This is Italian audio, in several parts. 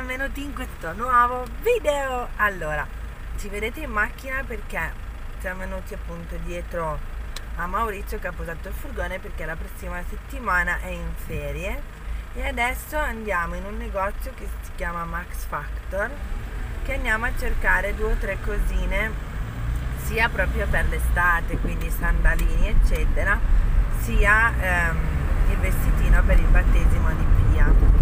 benvenuti in questo nuovo video. Allora, ci vedete in macchina perché siamo venuti appunto dietro a Maurizio che ha posato il furgone perché la prossima settimana è in ferie e adesso andiamo in un negozio che si chiama Max Factor, che andiamo a cercare 2 o 3 cosine sia proprio per l'estate, quindi sandalini eccetera, sia il vestitino per il battesimo di Pia.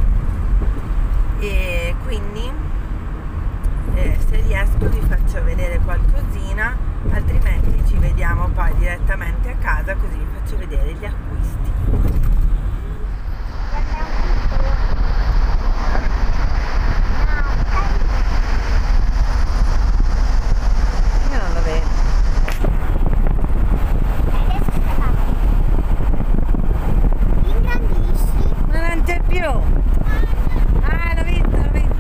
E quindi se riesco vi faccio vedere qualcosina, altrimenti ci vediamo poi direttamente a casa, così vi faccio vedere gli acquisti. Io non lo vedo. Ingrandisci. Ma non c'è più. Ah, l'ho visto, l'ho visto.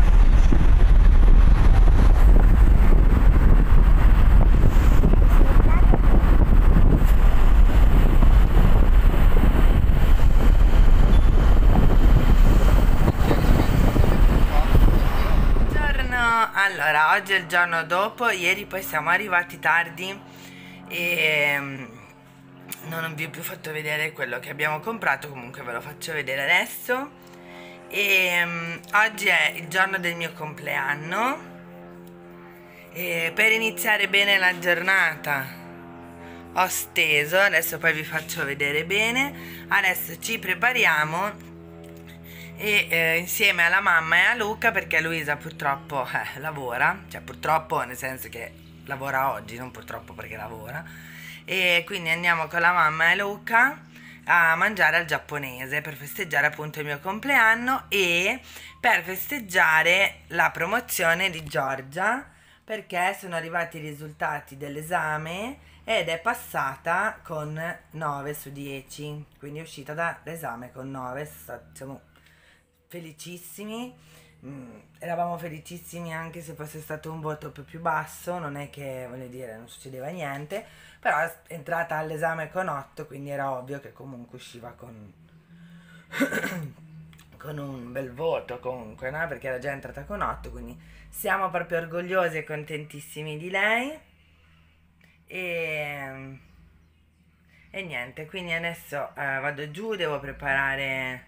Buongiorno. Allora, oggi è il giorno dopo, ieri poi siamo arrivati tardi e non vi ho più fatto vedere quello che abbiamo comprato, comunque ve lo faccio vedere adesso. E oggi è il giorno del mio compleanno e per iniziare bene la giornata ho steso, adesso poi vi faccio vedere bene. Adesso ci prepariamo e insieme alla mamma e a Luca, perché Luisa purtroppo lavora, cioè purtroppo nel senso che lavora oggi, non purtroppo perché lavora, e quindi andiamo con la mamma e Luca a mangiare al giapponese per festeggiare appunto il mio compleanno e per festeggiare la promozione di Giorgia, perché sono arrivati i risultati dell'esame ed è passata con 9 su 10, quindi è uscita dall'esame con 9. Siamo felicissimi. Eravamo felicissimi anche se fosse stato un voto più basso, non è che, voglio dire, non succedeva niente, però è entrata all'esame con 8, quindi era ovvio che comunque usciva con con un bel voto comunque, no? Perché era già entrata con 8, quindi siamo proprio orgogliosi e contentissimi di lei e niente, quindi adesso vado giù, devo preparare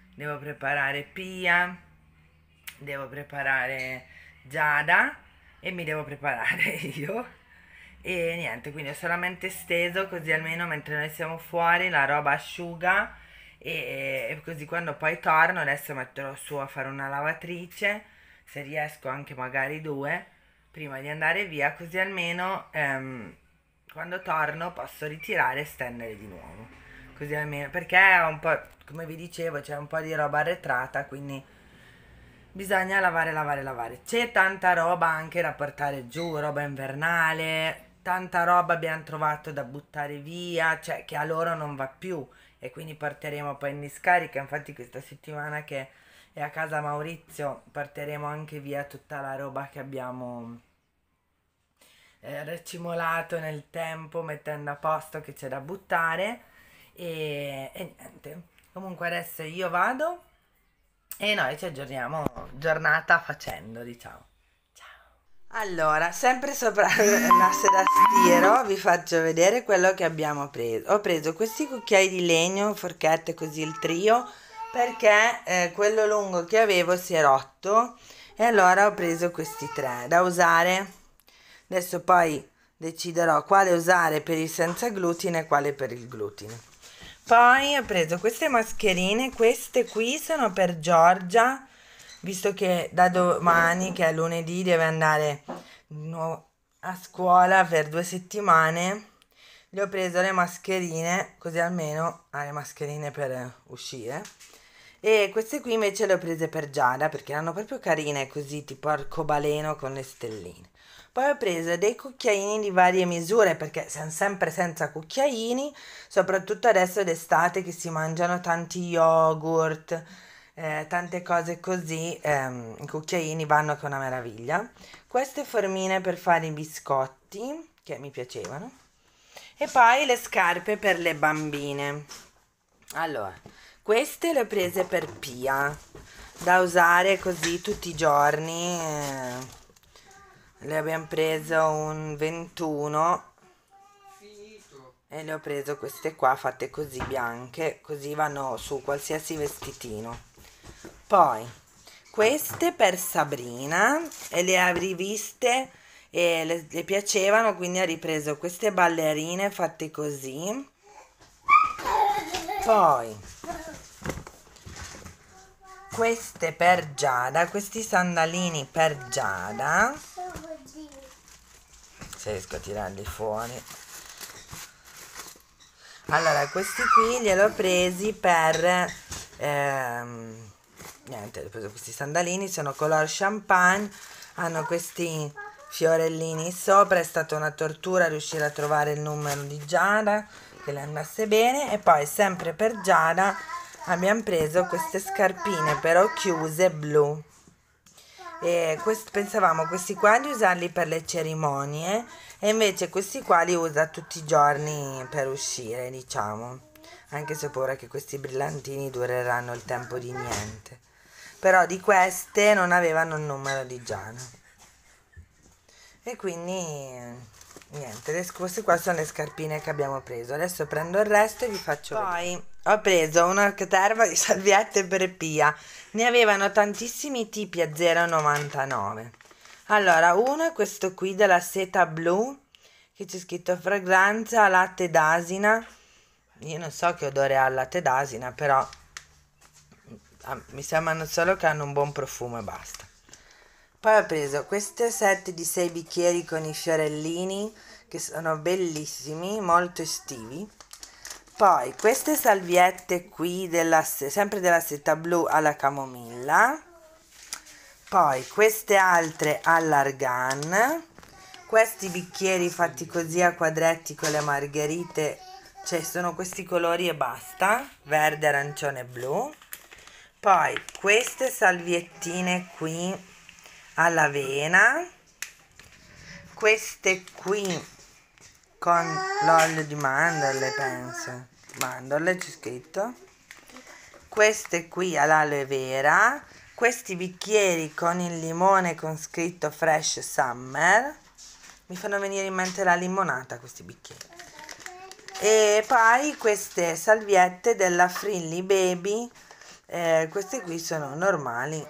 Pia, devo preparare Giada e mi devo preparare io e niente, quindi ho solamente steso così almeno mentre noi siamo fuori la roba asciuga e così quando poi torno adesso metterò su a fare una lavatrice, se riesco anche magari 2 prima di andare via, così almeno quando torno posso ritirare e stendere di nuovo, così almeno, perché è un po', come vi dicevo, c'è un po' di roba arretrata, quindi bisogna lavare. C'è tanta roba anche da portare giù, roba invernale, tanta roba abbiamo trovato da buttare via, cioè che a loro non va più e quindi porteremo poi in discarica. Infatti questa settimana che è a casa Maurizio porteremo anche via tutta la roba che abbiamo racimolato nel tempo mettendo a posto che c'è da buttare e niente. Comunque adesso io vado e noi ci aggiorniamo giornata facendo, diciamo. Ciao. Allora, sempre sopra l'asse da stiro vi faccio vedere quello che abbiamo preso. Ho preso questi cucchiai di legno, forchette così il trio, perché quello lungo che avevo si è rotto e allora ho preso questi 3 da usare. Adesso poi deciderò quale usare per il senza glutine e quale per il glutine. Poi ho preso queste mascherine, queste qui sono per Giorgia, visto che da domani, che è lunedì, deve andare a scuola per 2 settimane. Le ho preso le mascherine, così almeno ha le mascherine per uscire. E queste qui invece le ho prese per Giada, perché erano proprio carine, così tipo arcobaleno con le stelline. Poi ho preso dei cucchiaini di varie misure perché siamo sempre senza cucchiaini, soprattutto adesso d'estate che si mangiano tanti yogurt, tante cose così, i cucchiaini vanno che è una meraviglia. Queste formine per fare i biscotti, che mi piacevano, e poi le scarpe per le bambine. Allora, queste le ho prese per Pia. da usare così tutti i giorni. Le abbiamo preso un 21 e le ho preso queste qua fatte così bianche, così vanno su qualsiasi vestitino. Poi queste per Sabrina, e le ha riviste e le piacevano, quindi ha ripreso queste ballerine fatte così. Poi queste per Giada, questi sandalini per Giada, se riesco a tirarli fuori. Allora, questi qui gliel'ho presi per niente, ho preso questi sandalini, sono color champagne, hanno questi fiorellini sopra, è stata una tortura riuscire a trovare il numero di Giada che le andasse bene. E poi sempre per Giada abbiamo preso queste scarpine però chiuse blu, e pensavamo questi qua di usarli per le cerimonie, e invece questi qua li usa tutti i giorni per uscire, diciamo, anche se ho paura che questi brillantini dureranno il tempo di niente. Però di queste non avevano il numero di Giada, e quindi niente, queste qua sono le scarpine che abbiamo preso. Adesso prendo il resto e vi faccio vedere. Poi ho preso una caterva di salviette per Pia, ne avevano tantissimi tipi a 0,99. Allora, uno è questo qui della seta blu, che c'è scritto fragranza latte d'asina. Io non so che odore ha il latte d'asina, però mi sembrano solo che hanno un buon profumo e basta. Poi ho preso questo set di 6 bicchieri con i fiorellini, che sono bellissimi, molto estivi. Poi queste salviette qui, sempre della seta blu alla camomilla. Poi queste altre all'argan. Questi bicchieri fatti così a quadretti con le margherite, cioè sono questi colori e basta, verde, arancione e blu. Poi queste salviettine qui all'avena, queste qui con l'olio di mandorle, penso, mandorle c'è scritto, queste qui all'aloe vera, questi bicchieri con il limone con scritto fresh summer, mi fanno venire in mente la limonata questi bicchieri. E poi queste salviette della Frilly Baby, queste qui sono normali,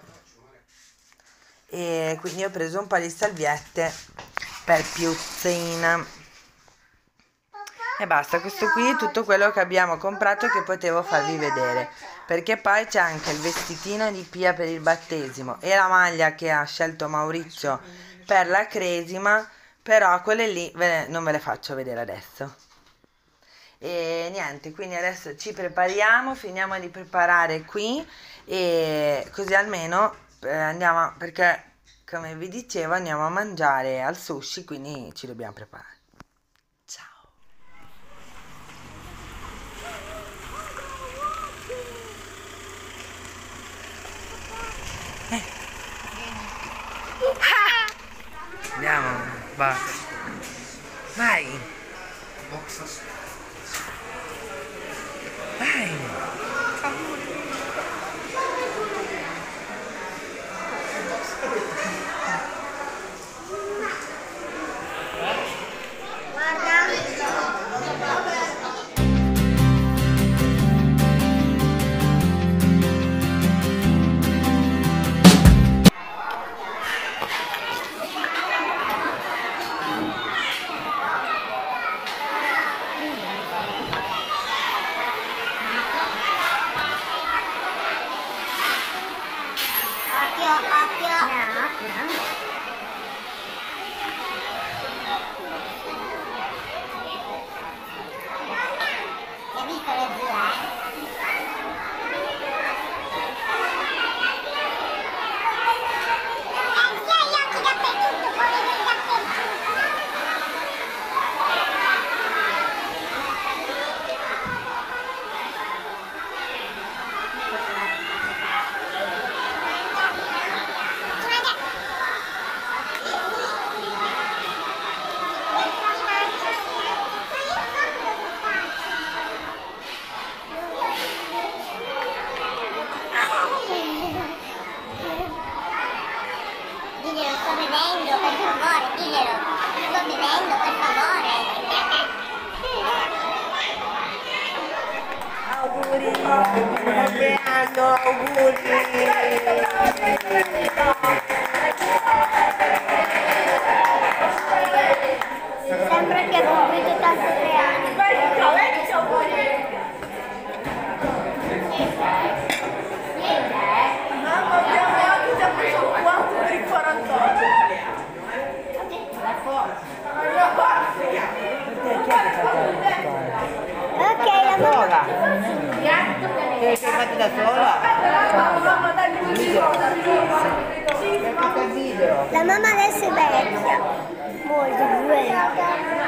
e quindi ho preso un paio di salviette per Piuzzina e basta. Questo qui è tutto quello che abbiamo comprato, che potevo farvi vedere, perché poi c'è anche il vestitino di Pia per il battesimo e la maglia che ha scelto Maurizio per la cresima, però quelle lì non ve le faccio vedere adesso. E niente, quindi adesso ci prepariamo, finiamo di preparare qui, e così almeno andiamo, perché come vi dicevo andiamo a mangiare al sushi, quindi ci dobbiamo preparare. Ciao. Andiamo, basta. Vai. Vai. sto bevendo, per favore, diglielo. Sto bevendo, per favore. Auguri, buon compleanno, auguri. Sembra che ha compiuto tanto 3 anni. Mamma mia, mi ha preso 4 per il 48. Ok, la mamma. Che hai fatto da sola? La mamma adesso è vecchia. Molto vecchia.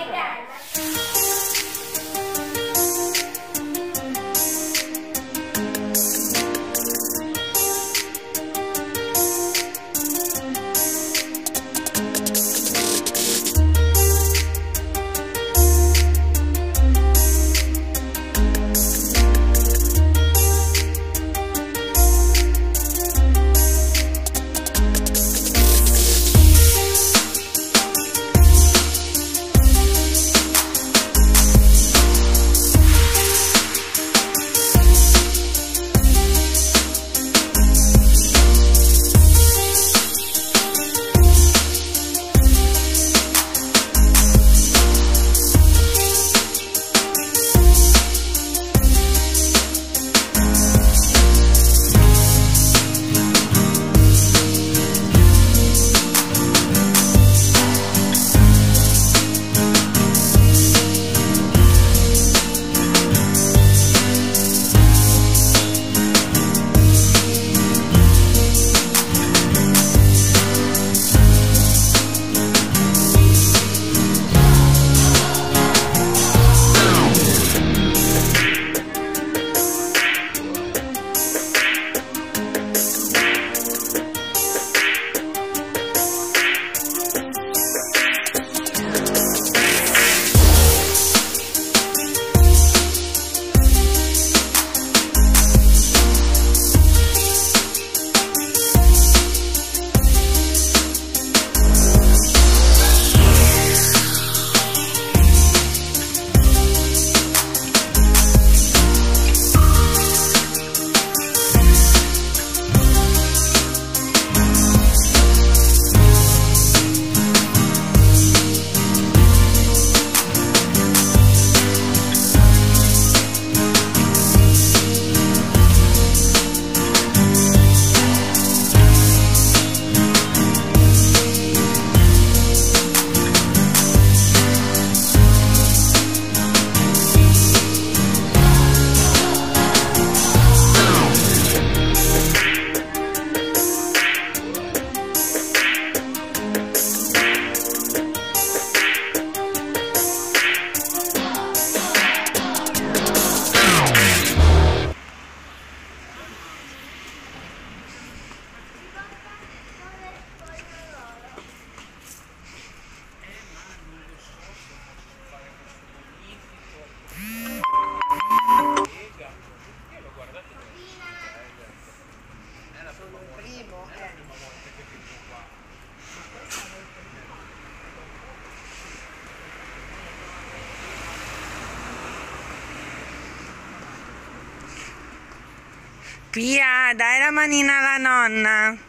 Pia, dai la manina alla nonna.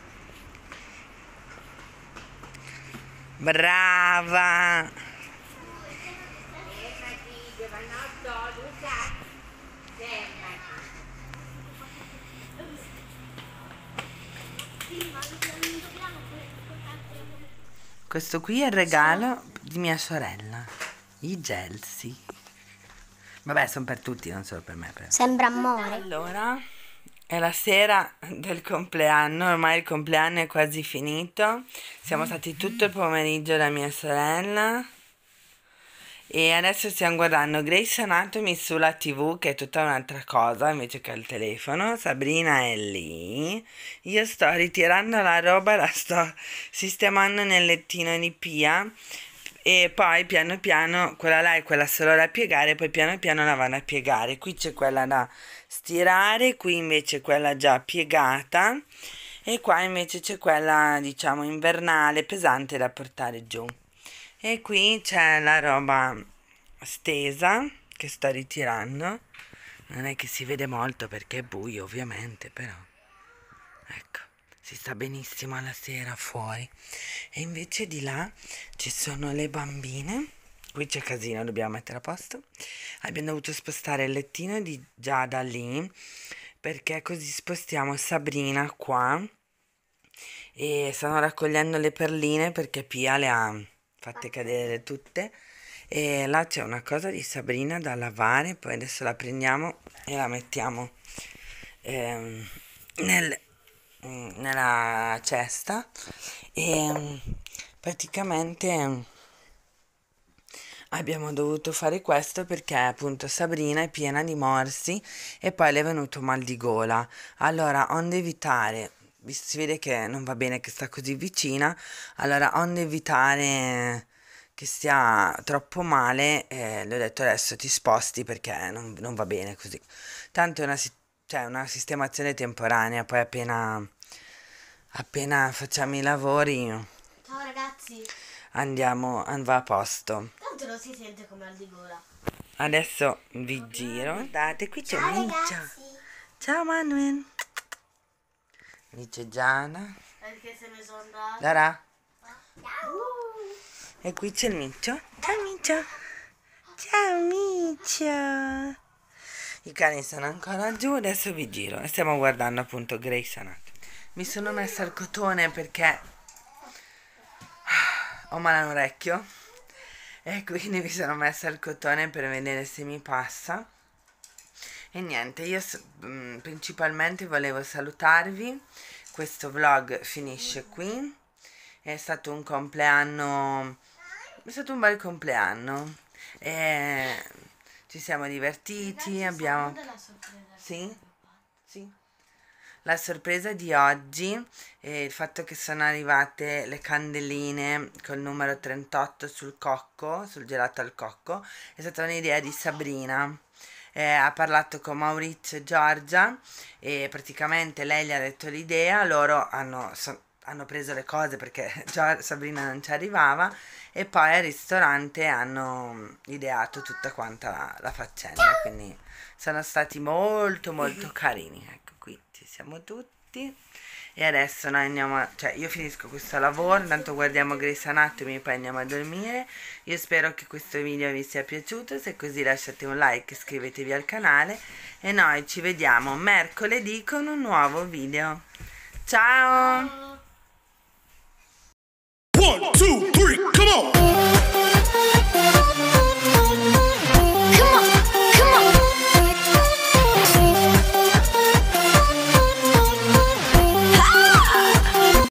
Brava. Questo qui è il regalo di mia sorella, i gelsi. Vabbè, sono per tutti, non solo per me. Sembra amore. Allora, è la sera del compleanno, ormai il compleanno è quasi finito. Siamo stati tutto il pomeriggio da mia sorella e adesso stiamo guardando Grey's Anatomy sulla TV, che è tutta un'altra cosa invece che al telefono. Sabrina è lì, io sto ritirando la roba, la sto sistemando nel lettino di Pia e poi piano piano quella là è quella solo da piegare, poi piano piano la vanno a piegare. Qui c'è quella da stirare, qui invece quella già piegata e qua invece c'è quella, diciamo, invernale, pesante da portare giù. E qui c'è la roba stesa che sto ritirando. Non è che si vede molto perché è buio, ovviamente, però ecco, si sta benissimo alla sera fuori. E invece di là ci sono le bambine. Qui c'è casino, dobbiamo mettere a posto. Abbiamo dovuto spostare il lettino di Giada lì, perché così spostiamo Sabrina qua. E stanno raccogliendo le perline perché Pia le ha fatte cadere tutte. E là c'è una cosa di Sabrina da lavare, poi adesso la prendiamo e la mettiamo ehm, nel- nella cesta. E praticamente abbiamo dovuto fare questo perché appunto Sabrina è piena di morsi e poi le è venuto mal di gola. Allora, onde evitare, si vede che non va bene che sta così vicina, allora onde evitare che stia troppo male, le ho detto adesso ti sposti perché non va bene così. Tanto è cioè, una sistemazione temporanea, poi appena facciamo i lavori Ciao ragazzi. va a posto. Tanto non si sente come al di gola. Adesso vi giro. Guardate, qui c'è Ciao Micia. ragazzi. Ciao Manuel. Lì c'è Giana. Perché se ne sono andata? Dara. Ciao. E qui c'è il Miccio. Ciao Miccio. Ciao Miccio. I cani sono ancora giù, adesso vi giro. E stiamo guardando appunto Grey's Anatomy. Mi sono messa il cotone perché ho male all'orecchio. E quindi mi sono messa il cotone per vedere se mi passa. E niente, io principalmente volevo salutarvi. Questo vlog finisce qui. È stato un compleanno, è stato un bel compleanno. E ci siamo divertiti, abbiamo... Sì? Sì. La sorpresa di oggi è il fatto che sono arrivate le candeline col numero 38 sul cocco, sul gelato al cocco. È stata un'idea di Sabrina. Ha parlato con Maurizio e Giorgia e praticamente lei gli ha detto l'idea, loro hanno preso le cose perché Sabrina non ci arrivava e poi al ristorante hanno ideato tutta quanta la faccenda, quindi sono stati molto molto carini. Ecco, qui ci siamo tutti e adesso noi andiamo cioè io finisco questo lavoro, intanto guardiamo Grey's Anatomy e poi andiamo a dormire. Io spero che questo video vi sia piaciuto, se è così lasciate un like, iscrivetevi al canale e noi ci vediamo mercoledì con un nuovo video. Ciao! 1, 2